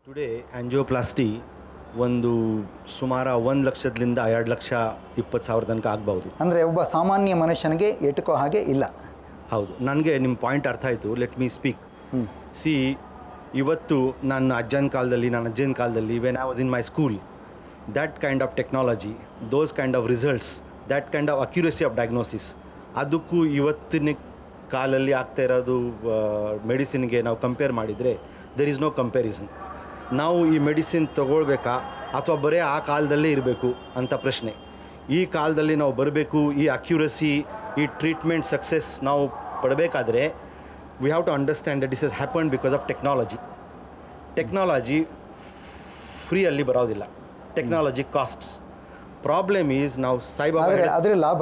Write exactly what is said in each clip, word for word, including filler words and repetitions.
Today angioplasty ಒಂದು ಸುಮಾರು ಒಂದು ಲಕ್ಷದಿಂದ ಎರಡು ಲಕ್ಷ ಇಪ್ಪತ್ತು ಸಾವಿರ ತನಕ ಆಗ್ಬೋದು. ಅಂದರೆ ಒಬ್ಬ ಸಾಮಾನ್ಯ ಮನುಷ್ಯನಿಗೆ ಎಟುಕೋ ಹಾಗೆ ಇಲ್ಲ. ಹೌದು, ನನಗೆ ನಿಮ್ಮ ಪಾಯಿಂಟ್ ಅರ್ಥ ಆಯಿತು. Let me speak. ಸಿ, ಇವತ್ತು ನನ್ನ ಅಜ್ಜನ ಕಾಲದಲ್ಲಿ ನನ್ನ ಅಜ್ಜನ ಕಾಲದಲ್ಲಿ when I was in my school, that kind of technology, those kind of results, that kind of accuracy of diagnosis, ಅದಕ್ಕೂ ಇವತ್ತಿನ ಕಾಲಲ್ಲಿ ಆಗ್ತಾ ಇರೋದು ಮೆಡಿಸಿನ್ಗೆ ನಾವು ಕಂಪೇರ್ ಮಾಡಿದರೆ ದೆರ್ ಈಸ್ ನೋ ಕಂಪ್ಯಾರಿಸನ್. ನಾವು ಈ ಮೆಡಿಸಿನ್ ತೊಗೊಳ್ಬೇಕಾ ಅಥವಾ ಬರೀ ಆ ಕಾಲದಲ್ಲೇ ಇರಬೇಕು ಅಂತ ಪ್ರಶ್ನೆ. ಈ ಕಾಲದಲ್ಲಿ ನಾವು ಬರಬೇಕು, ಈ ಅಕ್ಯುರಸಿ, ಈ ಟ್ರೀಟ್ಮೆಂಟ್ ಸಕ್ಸಸ್ ನಾವು ಪಡಬೇಕಾದ್ರೆ we have to understand that this is happen because of technology. Technology ಫ್ರೀಯಲ್ಲಿ ಬರೋದಿಲ್ಲ, ಟೆಕ್ನಾಲಜಿ ಕಾಸ್ಟ್ಸ್. ಪ್ರಾಬ್ಲಮ್ ಈಸ್ ನಾವು ಸಾಯಿಬಾಬಾ ಅದರ ಲಾಭ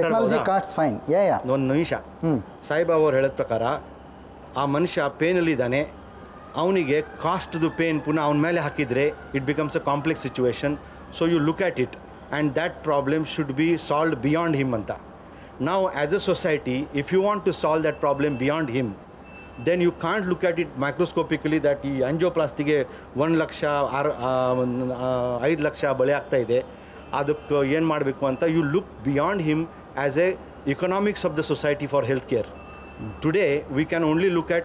ಒಂದು ನಿಮಿಷ ಸಾಯಿಬಾಬಾ ಅವ್ರು ಹೇಳಿದ ಪ್ರಕಾರ ಆ ಮನುಷ್ಯ ಪೇನಲ್ಲಿದ್ದಾನೆ, ಅವನಿಗೆ ಕಾಸ್ಟ್ದು ಪೇನ್ ಪುನಃ ಅವನ ಮೇಲೆ ಹಾಕಿದರೆ it becomes a complex situation. So you look at it and that problem should be solved beyond him ಅಂತ. ನಾವು as a society, if you want to solve that problem beyond him, then you can't look at it microscopically that ಈ ಆಂಜಿಯೋಪ್ಲಾಸ್ಟಿಗೆ ಒಂದು ಲಕ್ಷ ಆರು ಐದು ಲಕ್ಷ ಬಳೆ ಆಗ್ತಾಯಿದೆ, ಅದಕ್ಕೆ ಏನು ಮಾಡಬೇಕು ಅಂತ. You look beyond him as a economics of the society for healthcare. Today we can only look at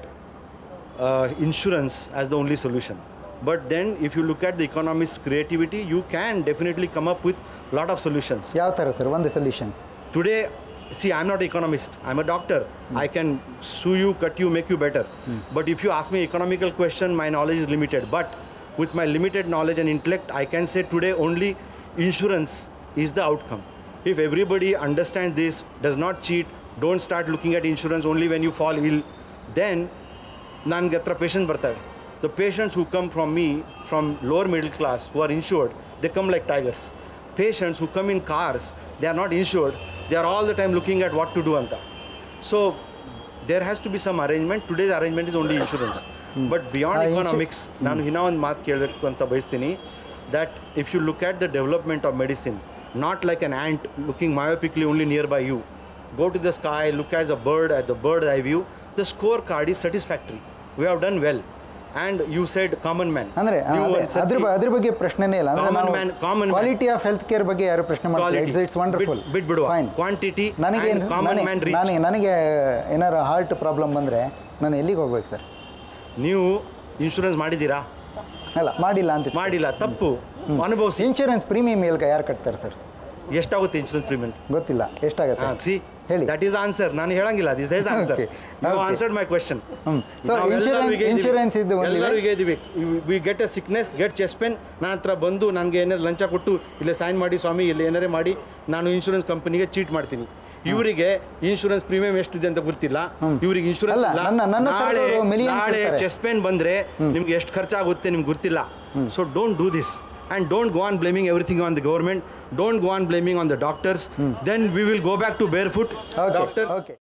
uh, insurance as the only solution, but then if you look at the economist's creativity, you can definitely come up with lot of solutions. ಯಾವ ಥರ sir ಒಂದು solution? Today, see, I'm not an economist, I'm a doctor. mm. I can sue you, cut you, make you better. mm. But if you ask me economical question, my knowledge is limited. But with my limited knowledge and intellect, I can say today only insurance is the outcome. If everybody understands this, does not cheat, don't start looking at insurance only when you fall ill, then nange hatra patients bartave. The patients who come from me, from lower middle class, who are insured, they come like tigers. Patients who come in cars, they are not insured, they are all the time looking at what to do anta. So there has to be some arrangement. Today's arrangement is only insurance. hmm. But beyond uh, economics, nanu hina ಒಂದು ಮಾತು ಕೇಳಬೇಕು ಅಂತ ಬಯಸ್ತೀನಿ, that if you look at the development of medicine, not like an ant looking myopically only nearby you. Go to the sky, look as a bird at the bird's eye view. The scorecard is satisfactory. We have done well. And you said common man. ಅಂದ್ರೆ ಅದರ ಅದರ ಬಗ್ಗೆ ಪ್ರಶ್ನೆನೇ ಇಲ್ಲ. ಅಂದ್ರೆ common man, common quality of health care ಬಗ್ಗೆ ಯಾರು ಪ್ರಶ್ನೆ ಮಾಡ್ತಾರೆ? It's it's wonderful. ಬಿಟ್ ಬಿಡುವ. ಕ್ವಾಂಟಿಟಿ ನನಗೆ ಕಾಮನ್ ಮ್ಯಾನ್ ರೀಚ್. ನನಗೆ ನನಗೆ ಏನಾರ ಹಾರ್ಟ್ ಪ್ರಾಬ್ಲಮ್ ಬಂದ್ರೆ ನಾನು ಎಲ್ಲಿಗೆ ಹೋಗ್ಬೇಕು ಸರ್? ನೀವು ಇನ್ಶೂರೆನ್ಸ್ ಮಾಡಿದ್ದೀರಾ? ಅಲ್ಲ, ಮಾಡಿಲ್ಲ ಅಂತ. ಮಾಡಿಲ್ಲ, ತಪ್ಪು. ಅನುಭವಿಸಿ. ಇನ್ಶೂರೆನ್ಸ್ ಪ್ರೀಮಿಯಂ ಎಲ್ಲಿ ಯಾರು ಕಟ್ತಾರೆ ಸರ್? ಎಷ್ಟಾಗುತ್ತೆ ಇನ್ಶೂರೆನ್ಸ್ ಪ್ರೀಮಿಯಂ? ಗೊತ್ತಿಲ್ಲ, ಎಷ್ಟಾಗುತ್ತೆ? ಸಿ, ಹೇಳಿ. That is answer. ನಾನು ಹೇಳಂಗಿಲ್ಲ, this is answer. You answered my question. So insurance insurance ಇದು ಎಲ್ಲರಿಗೂ ಇದೀವಿ. We get a sickness, get chest pain, ನನ್ನ ಹತ್ರ ಬಂದು ನನಗೆ ಏನಾರು ಲಂಚ ಕೊಟ್ಟು ಇಲ್ಲೇ ಸೈನ್ ಮಾಡಿ ಸ್ವಾಮಿ, ಇಲ್ಲಿ ಏನಾರೇ ಮಾಡಿ ನಾನು ಇನ್ಶೂರೆನ್ಸ್ ಕಂಪನಿಗೆ ಚೀಟ್ ಮಾಡ್ತೀನಿ. ಇವರಿಗೆ ಇನ್ಶೂರೆನ್ಸ್ ಪ್ರೀಮಿಯಂ ಎಷ್ಟಿದೆ ಅಂತ ಗೊತ್ತಿಲ್ಲ. ಇವ್ರಿಗೆ ಇನ್ಶೂರೆನ್ಸ್ ನಾಳೆ ಚೆಸ್ಟ್ ಪೇನ್ ಬಂದ್ರೆ ನಿಮ್ಗೆ ಎಷ್ಟು ಖರ್ಚಾಗುತ್ತೆ ನಿಮ್ಗೆ ಗೊತ್ತಿಲ್ಲ. So don't do this. And don't go on blaming everything on the government. Don't go on blaming on the doctors. Hmm. Then we will go back to barefoot. Okay. Doctors. Okay.